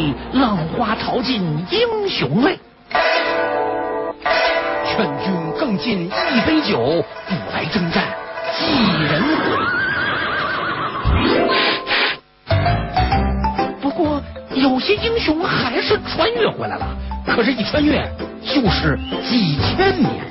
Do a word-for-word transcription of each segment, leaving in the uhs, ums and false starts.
为浪花淘尽英雄泪。劝君更尽一杯酒，不来征战几人回。不过有些英雄还是穿越回来了，可是一穿越就是几千年。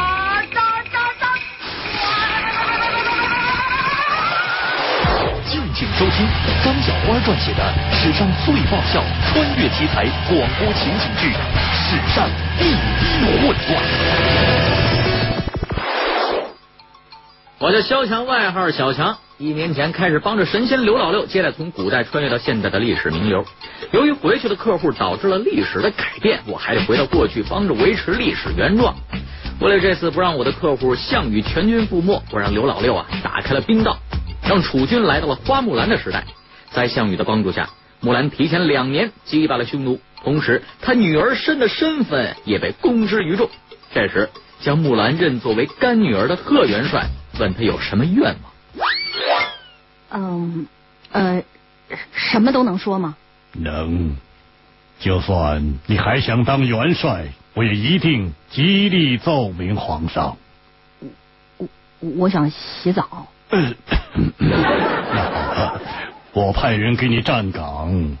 敬请收听张小花撰写的史上最爆笑穿越题材广播情景剧《史上第一混乱》。 我叫萧强，外号小强。一年前开始帮着神仙刘老六接待从古代穿越到现代的历史名流。由于回去的客户导致了历史的改变，我还得回到过去帮着维持历史原状。为了这次不让我的客户项羽全军覆没，我让刘老六啊打开了冰道，让楚军来到了花木兰的时代。在项羽的帮助下，木兰提前两年击败了匈奴，同时他女儿身的身份也被公之于众。这时将木兰认作为干女儿的贺元帅问他有什么愿望。 嗯呃什么都能说吗？ 能，就算你还想当元帅，我也一定极力奏明皇上。 我我想洗澡。 那好了，我派人给你站岗。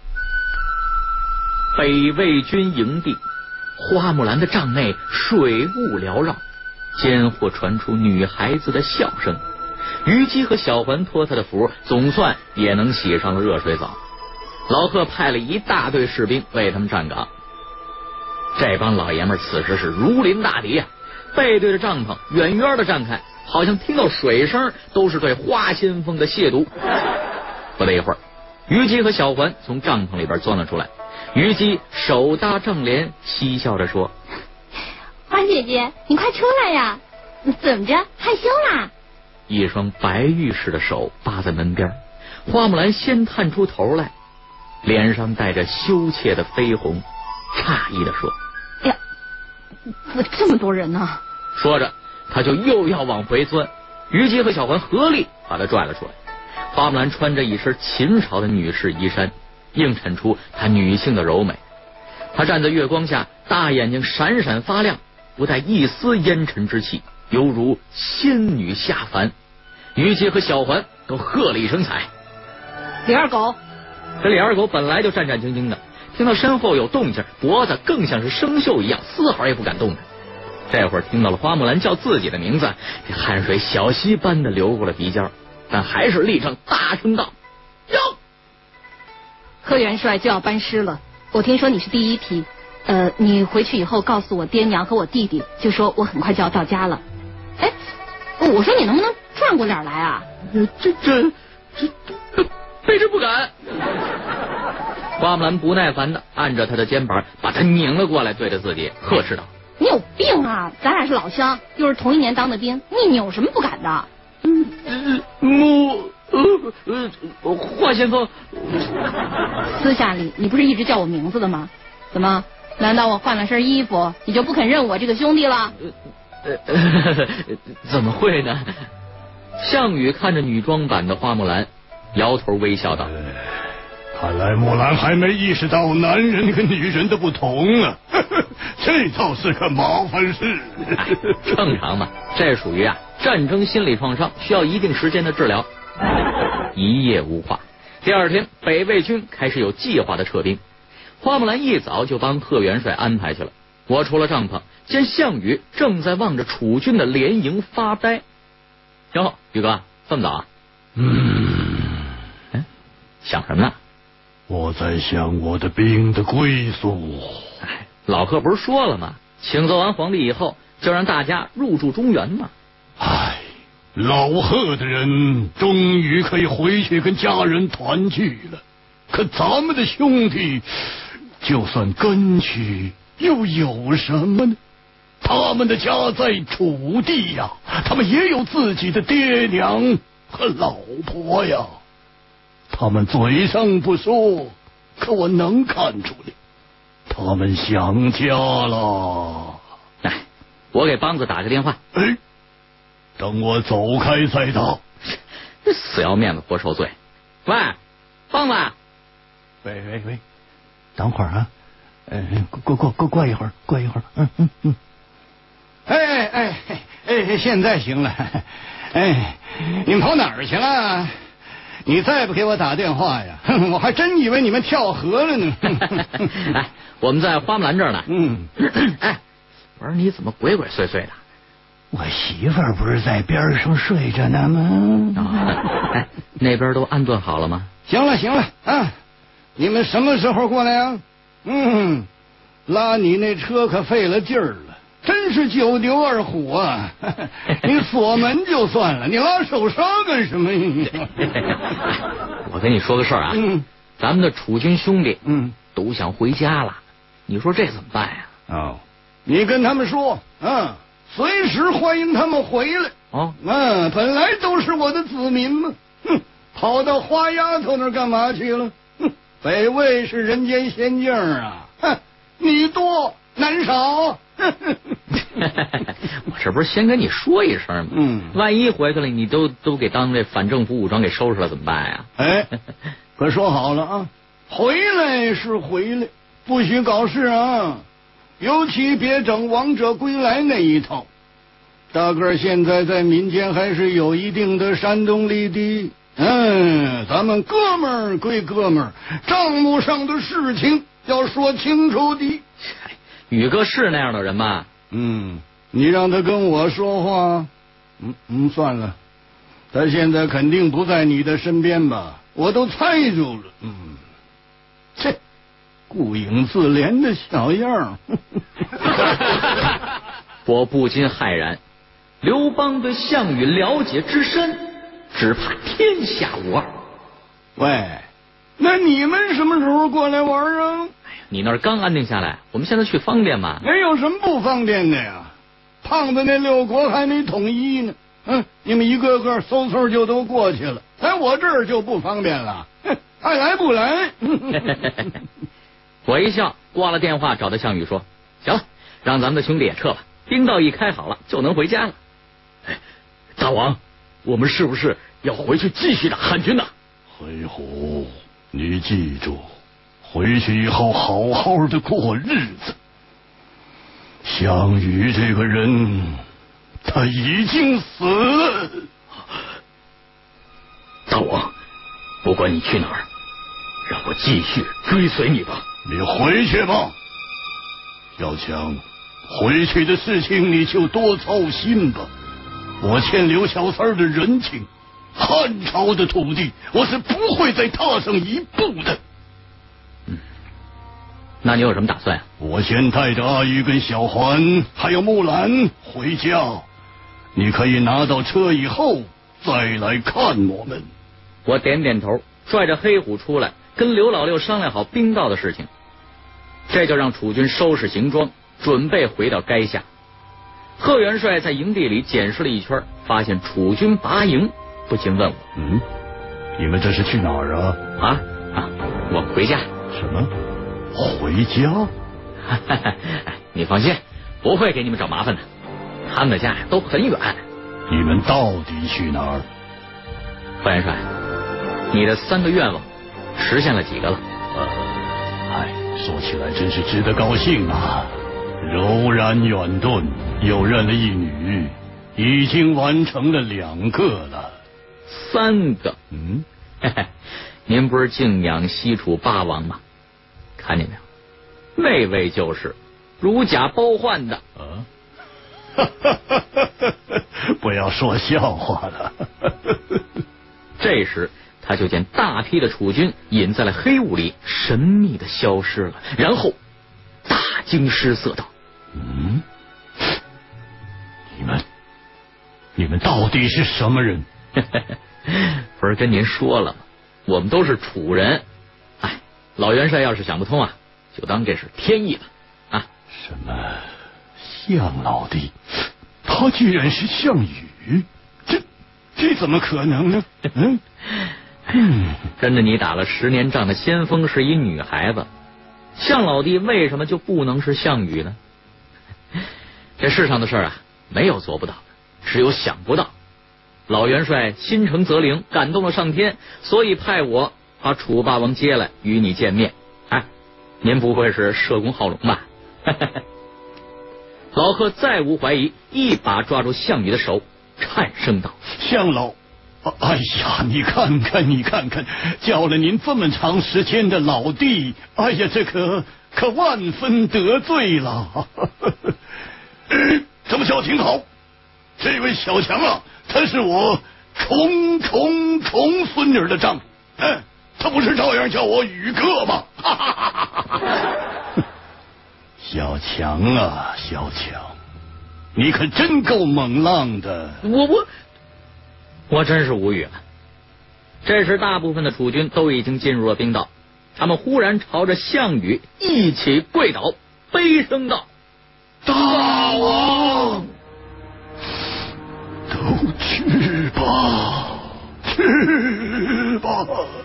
北魏军营地，花木兰的帐内水雾缭绕，间或传出女孩子的笑声。虞姬和小环托他的福，总算也能洗上了热水澡。老贺派了一大队士兵为他们站岗。这帮老爷们此时是如临大敌啊，背对着帐篷远远的站开，好像听到水声都是对花先锋的亵渎。不大一会儿，虞姬和小环从帐篷里边钻了出来。虞姬手搭帐帘，嬉笑着说： 花姐姐，你快出来呀！怎么着，害羞啦？ 一双白玉似的手扒在门边，花木兰先探出头来，脸上带着羞怯的绯红，诧异的说： 哎呀，怎么这么多人呢？ 说着他就又要往回钻，虞姬和小环合力把他拽了出来。花木兰穿着一身秦朝的女士衣衫，映衬出她女性的柔美。她站在月光下，大眼睛闪闪发亮，不带一丝烟尘之气，犹如仙女下凡。虞姬和小环都喝了一声彩。 李二狗， 这李二狗本来就战战兢兢的，听到身后有动静，脖子更像是生锈一样，丝毫也不敢动着。这会儿听到了花木兰叫自己的名字，这汗水小溪般的流过了鼻尖，但还是立正大声道：哟， 贺元帅就要班师了，我听说你是第一批，呃，你回去以后告诉我爹娘和我弟弟，就说我很快就要到家了。哎，我说你能不能转过脸来啊？ 这这这这卑职不敢。花木兰不耐烦的按着他的肩膀，把他拧了过来，对着自己呵斥道： 你有病啊！咱俩是老乡，又是同一年当的兵，你有什么不敢的？ 嗯，母呃呃华先锋， 私下里你不是一直叫我名字的吗？怎么？难道我换了身衣服，你就不肯认我这个兄弟了？ 呃呃，怎么会呢？项羽看着女装版的花木兰，摇头微笑道： 看来木兰还没意识到男人跟女人的不同啊，这倒是个麻烦事。 哎，正常嘛，这属于啊战争心理创伤，需要一定时间的治疗。一夜无话。第二天，北魏军开始有计划的撤兵。花木兰一早就帮贺元帅安排去了。我出了帐篷，见项羽正在望着楚军的连营发呆。哟，宇哥，这么早啊？ 嗯， 哎，想什么呢？ 我在想我的兵的归宿。 哎，老贺不是说了吗？请奏完皇帝以后，就让大家入驻中原嘛。 唉，老贺的人终于可以回去跟家人团聚了，可咱们的兄弟就算跟去又有什么呢？他们的家在楚地呀，他们也有自己的爹娘和老婆呀。他们嘴上不说，可我能看出来，他们想家了。 哎，我给梆子打个电话。 哎，等我走开再打。 死要面子活受罪。喂，梆子。 喂喂喂， 等会儿啊，嗯，过过过过一会儿，过一会儿，嗯嗯嗯。哎哎哎，现在行了。哎，你们跑哪儿去了？你再不给我打电话呀，我还真以为你们跳河了呢。 哎，我们在花木兰这儿呢。 嗯。 哎，我说你怎么鬼鬼祟祟的？ 我媳妇儿不是在边上睡着呢吗？ 哦、哎，那边都安顿好了吗？ 行了行了啊，你们什么时候过来啊？嗯，拉你那车可费了劲儿了，真是九牛二虎啊！你锁门就算了，你拉手刹干什么？ 我跟你说个事儿啊，嗯，咱们的楚军兄弟，嗯，都想回家了，你说这怎么办呀？ 哦，你跟他们说啊。随时欢迎他们回来哦！嗯，本来都是我的子民嘛，哼，跑到花丫头那儿干嘛去了？哼，北魏是人间仙境啊！哼，你多难少。 我这不是先跟你说一声吗？嗯，万一回去了，你都都给当这反政府武装给收拾了怎么办呀？ 哎，可说好了啊，回来是回来，不许搞事啊！尤其别整王者归来那一套，大个儿现在在民间还是有一定的煽动力的。嗯，咱们哥们儿归哥们儿，账目上的事情要说清楚的。 宇哥是那样的人吗？ 嗯，你让他跟我说话。嗯嗯，算了，他现在肯定不在你的身边吧？我都猜住了。嗯，切。顾影自怜的小样我不禁骇然，刘邦对项羽了解之深，只怕天下无二。 喂，那你们什么时候过来玩啊？哎呀， 你那儿刚安定下来，我们现在去方便吗？ 那有什么不方便的呀？胖子那六国还没统一呢，嗯，你们一个个嗖嗖就都过去了，在我这儿就不方便了，爱来不来。 我一笑，挂了电话，找到项羽说：“行了，让咱们的兄弟也撤吧，兵道一开好了，就能回家了。” 哎，大王，我们是不是要回去继续打汉军呢？ 黑虎，你记住，回去以后好好的过日子。项羽这个人，他已经死了。 大王，不管你去哪儿，让我继续追随你吧。 你回去吧，小强，回去的事情你就多操心吧。我欠刘小三的人情，汉朝的土地我是不会再踏上一步的。 嗯，那你有什么打算啊？ 我先带着阿玉跟小环还有木兰回家，你可以拿到车以后再来看我们。 我点点头，拽着黑虎出来，跟刘老六商量好兵道的事情，这就让楚军收拾行装，准备回到垓下。贺元帅在营地里检视了一圈，发现楚军拔营，不禁问我：“ 嗯，你们这是去哪儿啊？”“ 啊啊，我回家。”“ 什么？回家？”“ 你放心，不会给你们找麻烦的。他们的家都很远。”“ 你们到底去哪儿？”“ 贺元帅，你的三个愿望实现了几个了？”“ 呃，哎，说起来真是值得高兴啊！柔然远遁，又认了一女，已经完成了两个了。”“ 三个？”“ 嗯， 嘿嘿，您不是敬仰西楚霸王吗？看见没有？那位就是如假包换的。”“ 啊，不要说笑话了。” 这时他就见大批的楚军隐在了黑雾里，神秘的消失了，然后大惊失色道：“ 嗯，你们你们到底是什么人？”“ 不是跟您说了吗？我们都是楚人。哎，老元帅要是想不通啊，就当这是天意了啊。”“ 什么项老弟？他居然是项羽？这这怎么可能呢？”“嗯。”“ 嗯，跟着你打了十年仗的先锋是一女孩子，项老弟为什么就不能是项羽呢？这世上的事啊，没有做不到的，只有想不到。老元帅心诚则灵，感动了上天，所以派我把楚霸王接来与你见面。哎， 您不会是社工好龙吧？老贺再无怀疑，一把抓住项羽的手，颤声道： 项老，哎呀，你看看你看看，叫了您这么长时间的老弟，哎呀，这可可万分得罪了。这么叫挺好，这位小强啊，他是我重重重孙女的丈夫，嗯，他不是照样叫我宇哥吗？小强啊，小强，你可真够猛浪的！ 我我我真是无语了。这时，大部分的楚军都已经进入了冰道，他们忽然朝着项羽一起跪倒，悲声道：“ 大王，都去吧，去吧！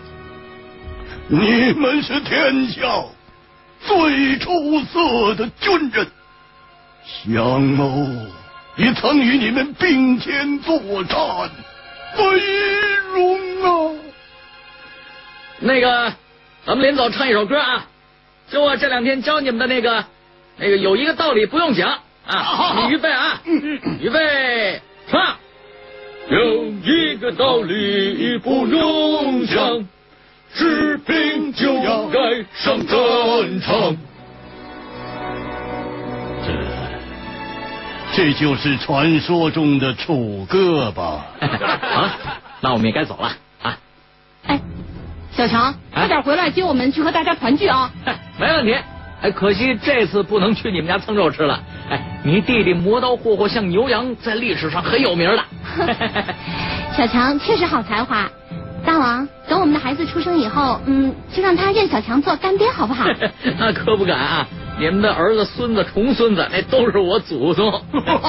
你们是天下最出色的军人，项某也曾与你们并肩作战，为荣啊！ 那个，咱们临走唱一首歌啊，就我这两天教你们的那个，那个有一个道理不用讲啊，你预备啊，预备唱。有一个道理不用讲，士兵就要该上战场。 这这就是传说中的楚歌吧？ 啊，那我们也该走了啊。 哎，小强，快点回来接我们去和大家团聚啊！ 没问题。哎，可惜这次不能去你们家蹭肉吃了。哎，你弟弟磨刀霍霍像牛羊，在历史上很有名的。 小强确实好才华，大王，等我们的孩子出生以后，嗯，就让他认小强做干爹，好不好？ 那可不敢啊！你们的儿子、孙子、重孙子，那都是我祖宗。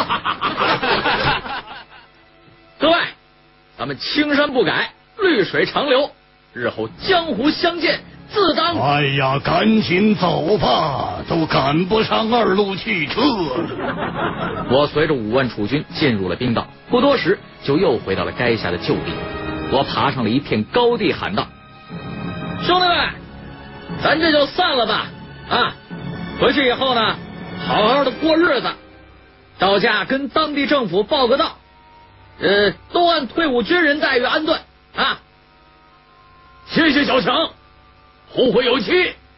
各位，咱们青山不改，绿水长流，日后江湖相见，自当。 哎呀，赶紧走吧，都赶不上二路汽车了。 我随着五万楚军进入了冰道，不多时就又回到了垓下的旧地。我爬上了一片高地，喊道：“兄弟们，咱这就散了吧！啊，回去以后呢，好好的过日子，到家跟当地政府报个到，呃，都按退伍军人待遇安顿啊！谢谢小强，后会有期，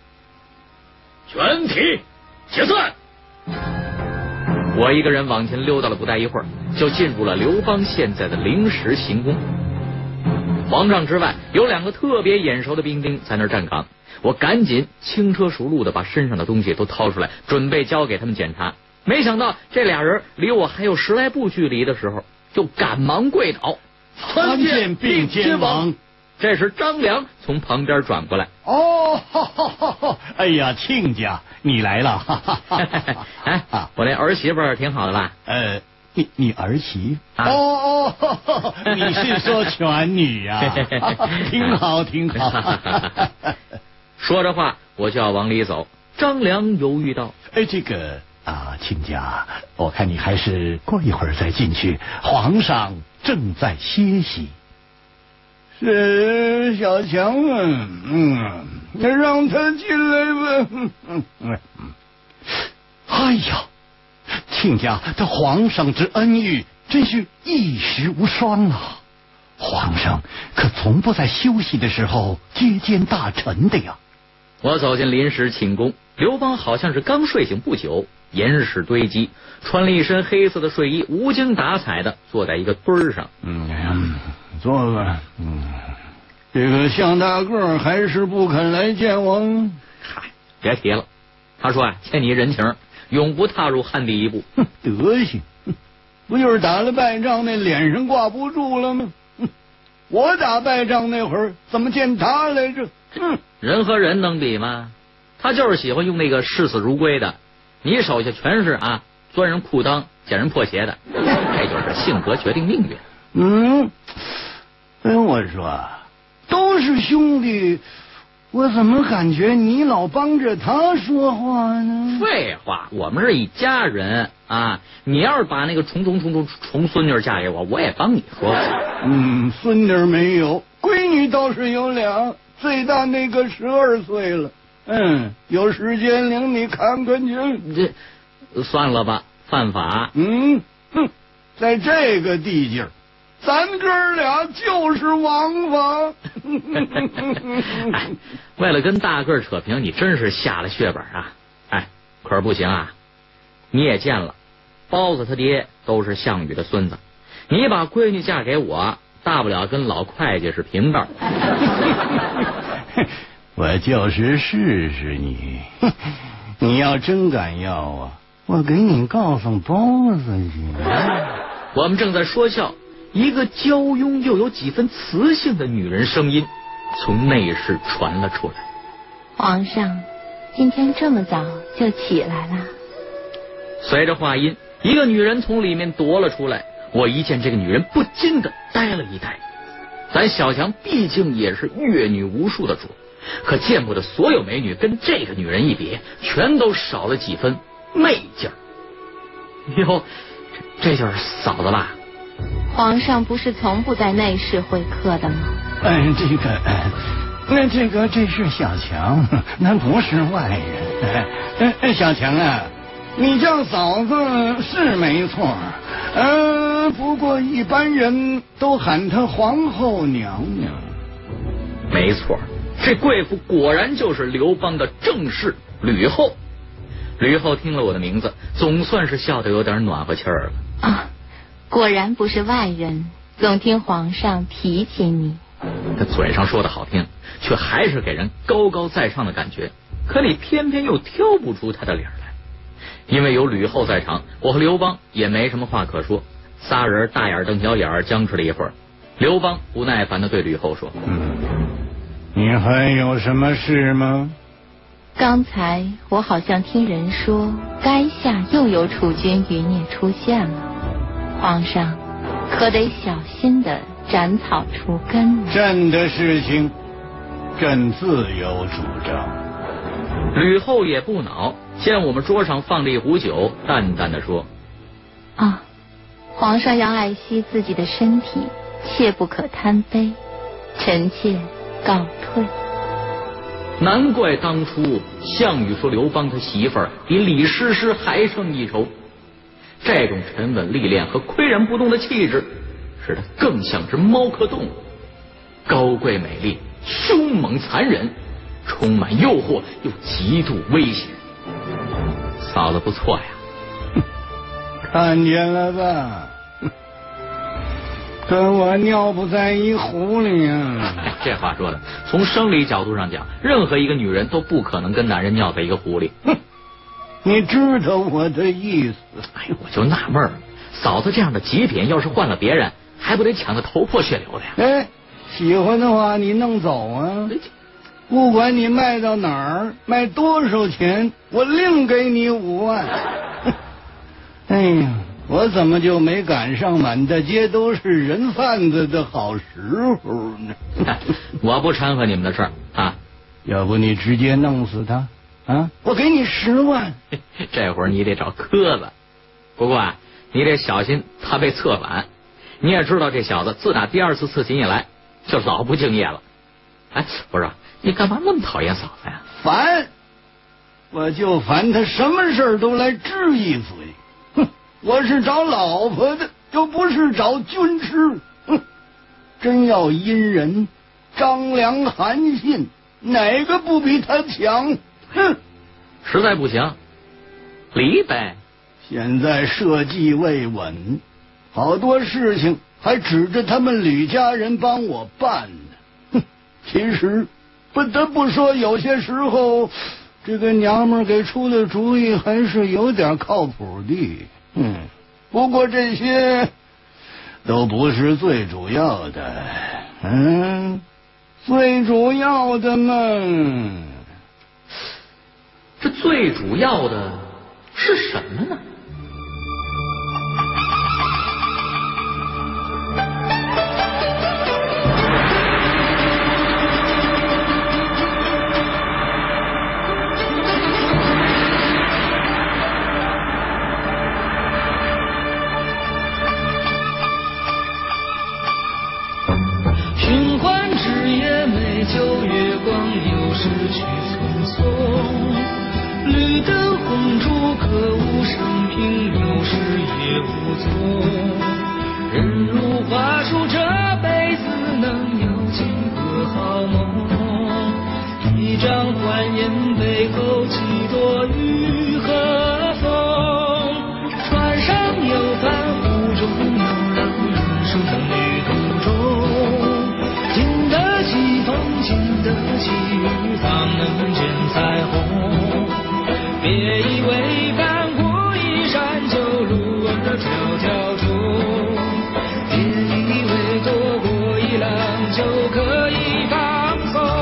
全体解散。”我一个人往前溜达了不大一会儿，就进入了刘邦现在的临时行宫。皇上之外，有两个特别眼熟的兵丁在那儿站岗。我赶紧轻车熟路的把身上的东西都掏出来，准备交给他们检查。没想到这俩人离我还有十来步距离的时候，就赶忙跪倒， 参见并肩王。 这时张良从旁边转过来， 哦，哈哈哈哈，哎呀，亲家你来了！哈哈哈哈哎，我那儿媳妇儿挺好的吧？ 呃，你你儿媳？ 啊、 哦哦，你是说全女啊？挺好，挺好。 说着话，我就要往里走。张良犹豫道：“ 哎，这个啊，亲家，我看你还是过一会儿再进去，皇上正在歇息。”是小强啊，嗯，让他进来吧。嗯嗯，哎呀，亲家，这皇上之恩遇真是一时无双啊！皇上可从不在休息的时候接见大臣的呀。 我走进临时寝宫，刘邦好像是刚睡醒不久，严实堆积，穿了一身黑色的睡衣，无精打采的坐在一个墩儿上。 嗯，坐吧。嗯，这个项大个还是不肯来见我。 嗨，别提了，他说啊，欠你人情，永不踏入汉地一步。 哼，德行，不就是打了败仗那脸上挂不住了吗？我打败仗那会儿怎么见他来着？嗯， 人和人能比吗？他就是喜欢用那个视死如归的，你手下全是啊钻人裤裆捡人破鞋的，这就是性格决定命运。 嗯，哎，我说都是兄弟，我怎么感觉你老帮着他说话呢？ 废话，我们是一家人啊！你要是把那个重重重重重孙女嫁给我，我也帮你说话。 嗯，孙女没有，闺女倒是有俩，最大那个十二岁了。 嗯，有时间领你看看去。 这算了吧，犯法。 嗯哼，在这个地界儿，咱哥俩就是王法。 哎，为了跟大个儿扯平，你真是下了血本啊！哎，可是不行啊！你也见了，包子他爹都是项羽的孙子，你把闺女嫁给我，大不了跟老会计是平辈。 我就是试试你，你要真敢要啊，我给你告诉包子去。 我们正在说笑，一个娇慵又有几分磁性的女人声音从内室传了出来。 皇上，今天这么早就起来了。 随着话音，一个女人从里面踱了出来。我一见这个女人，不禁的呆了一呆。咱小强毕竟也是阅女无数的主，可见过的所有美女跟这个女人一比，全都少了几分媚劲儿。哟，这这就是嫂子吧？ 皇上不是从不在内室会客的吗？ 嗯，这个，那这个这是小强，那不是外人。嗯嗯，小强啊，你叫嫂子是没错，呃，不过一般人都喊她皇后娘娘。 没错，这贵妇果然就是刘邦的正室吕后。吕后听了我的名字，总算是笑得有点暖和气儿了。 啊，果然不是外人，总听皇上提起你。 他嘴上说的好听，却还是给人高高在上的感觉。可你偏偏又挑不出他的理儿来。因为有吕后在场，我和刘邦也没什么话可说。仨人大眼瞪小眼，僵持了一会儿。刘邦不耐烦地对吕后说：“ 嗯，你还有什么事吗？” 刚才我好像听人说，垓下又有楚军余孽出现了，皇上可得小心的斩草除根了。 朕的事情，朕自有主张。 吕后也不恼，见我们桌上放着一壶酒，淡淡的说：“ 啊，皇上要爱惜自己的身体，切不可贪杯，臣妾告退。” 难怪当初项羽说刘邦他媳妇儿比李师师还胜一筹。这种沉稳历练和岿然不动的气质，使他更像只猫科动物，高贵美丽，凶猛残忍，充满诱惑又极度危险。嫂子不错呀。 看见了吧，跟我尿不在一壶里呀！ 哎，这话说的，从生理角度上讲，任何一个女人都不可能跟男人尿在一个壶里。 哼，你知道我的意思？ 哎，我就纳闷了，嫂子这样的极品，要是换了别人，还不得抢得头破血流的呀？ 哎，喜欢的话你弄走啊！不管你卖到哪儿，卖多少钱，我另给你五万。哎呀，我怎么就没赶上满大街都是人贩子的好时候呢？ 我不掺和你们的事儿啊！ 要不你直接弄死他啊？我给你十万。 这会儿你得找磕子，不过啊，你得小心他被策反。你也知道这小子自打第二次刺秦以来，就老不敬业了。哎，不是，你干嘛那么讨厌嫂子呀？ 烦，我就烦他什么事儿都来吱一嘴。哼，我是找老婆的，又不是找军师。哼，真要阴人，张良、韩信哪个不比他强？哼， 实在不行，离呗。 现在社稷未稳，好多事情还指着他们吕家人帮我办呢。哼，其实不得不说，有些时候这个娘们儿给出的主意还是有点靠谱的。嗯，不过这些都不是最主要的。嗯，最主要的嘛， 这最主要的是什么呢？ 寻欢之夜，美酒月光，又是去匆送。绿灯红烛歌舞升平，有时也无踪。人如花树，这辈子能有几个好梦？一张欢颜背后几朵雨和风。船上有帆，湖中有浪，人生旅途中，经得起风，经得起雨，方能见彩虹。别以为翻过一山就路儿迢迢中，别以为躲过一浪就可以放松。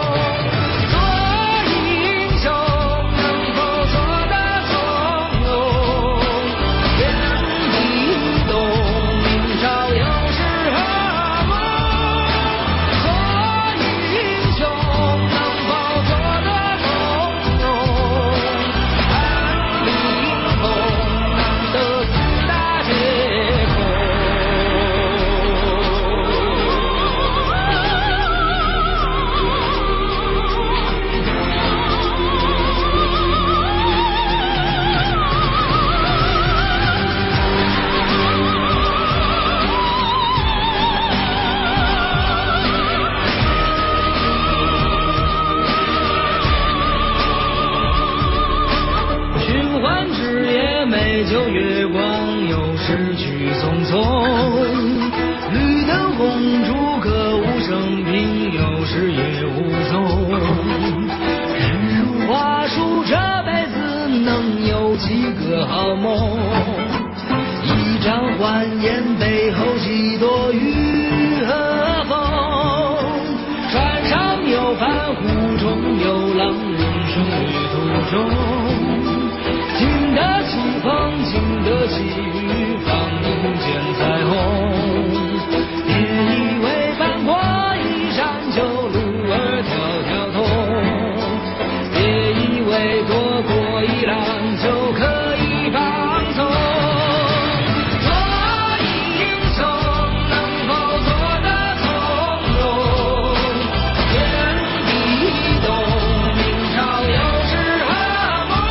就月光又是去匆匆，绿灯红烛歌舞升平，有时也无踪。人如花树，这辈子能有几个好梦？一张欢颜背后几朵雨和风。船上有帆，湖中有浪，人生旅途中，经得起风，经得起雨，方能见彩虹。别以为翻过一山就路儿迢迢通，别以为躲过一浪就可以放松。做英雄能否做得从容？天地动，明朝有时何梦？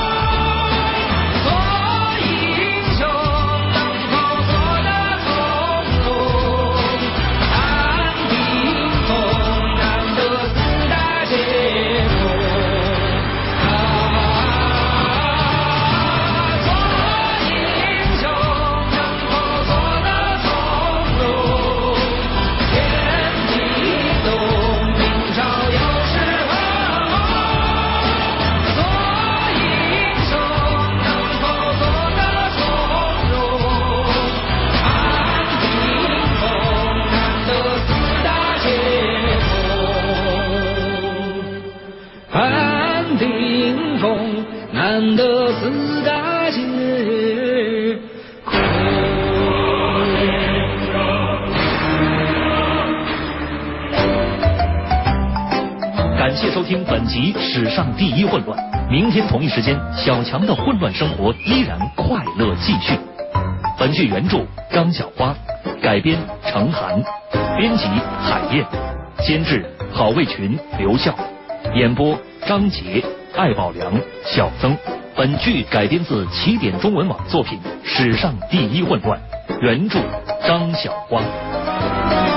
安定风，难得四大皆空。 感谢收听本集《史上第一混乱》，明天同一时间，小强的混乱生活依然快乐继续。本剧原著张小花，改编程涵，编辑海燕，监制郝卫群、刘笑，演播张杰、艾宝良、小曾。本剧改编自起点中文网作品《史上第一混乱》，原著张小花。